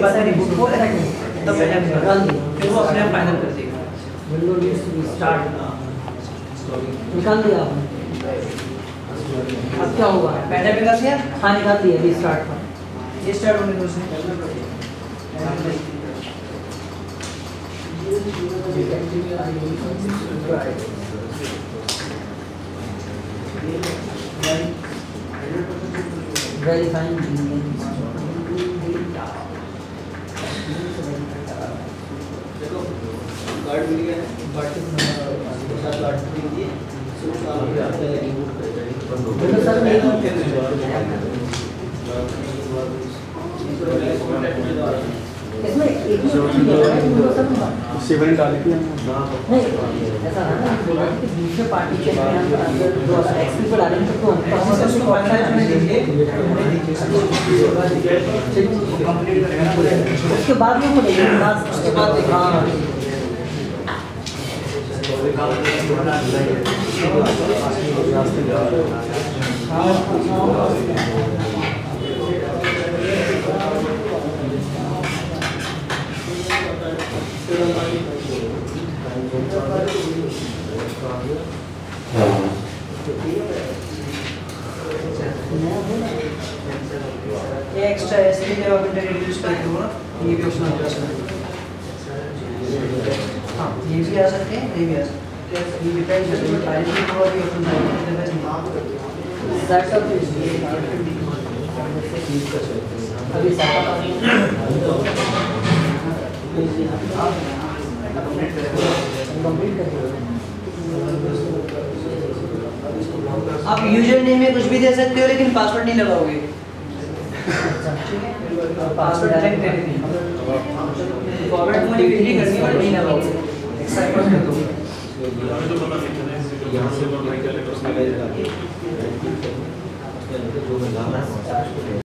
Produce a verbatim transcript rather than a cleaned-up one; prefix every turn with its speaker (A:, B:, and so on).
A: बाद में रिबूट होता है तब फिर वो अपने आप फाइनल कर देगा।
B: Window needs to be start. निकाल दिया आपने? अब क्या होगा?
A: पहले भी कर दिया?
B: हाँ निकाल दिया, अभी स्टार्ट था।
A: ये स्टार्ट होने दो उसमें।
B: Verifying
C: कार्ड मिल गया है, कार्ड के कार्ड मिल गई है, सब काम करते हैं, रिबूट करते हैं।
B: सर नहीं इसमें एक
D: सेवन डाल के
B: नहीं ऐसा है ना कि दूसरे पार्टी के अंदर जो एक्सपी पर डालेंगे तो हम प्रोसेस को ऑप्शन में देंगे
A: कंप्लीट करेगा
B: उसके बाद में पड़ेगा बाद उसके बाद हाँ
A: ये एक्स्ट्रा एसपी के आप इंटरनेट यूज करते हो ना, ये भी ऑप्शन आता है। हाँ ये भी आ सकते हैं, ये भी आ सकते हैं, ये डिपेंड करता है फाइल की और भी ऑप्शन आते हैं।
B: सेटअप अभी सेटअप कंप्लीट कर
A: आप यूजर नेम में कुछ भी दे सकते हो लेकिन पासवर्ड नहीं लगाओगे। पासवर्ड डायरेक्ट दे देंगे, फॉरवर्ड मॉडिफाई करनी है नहीं लगाओगे, एक्सेप्ट कर दो।
C: यहाँ से